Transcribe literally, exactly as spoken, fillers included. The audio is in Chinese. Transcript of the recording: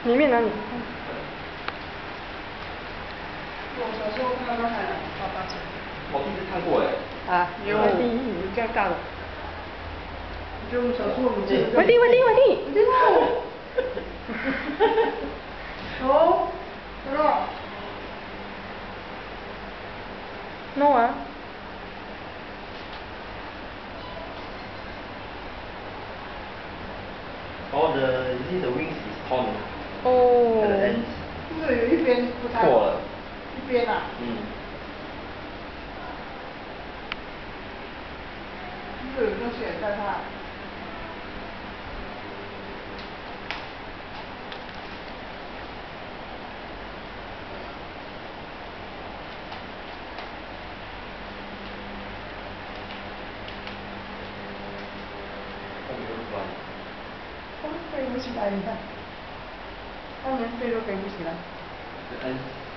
里面哪里？ 我小时候看到海八八九。 我第一次看过哎。 啊，有第一有这样大的。 就小时候我们这。 快递快递快递！ 快递哦。哦，来了。 No 啊。 Oh, the you see the wings is torn. Oh. At the ends. 就是有一边不太。 破了。 一边啊。 嗯。 这个有东西也在它。 后面都是砖。 它飞不起来，你看。它连飞都飞不起来。 The ends.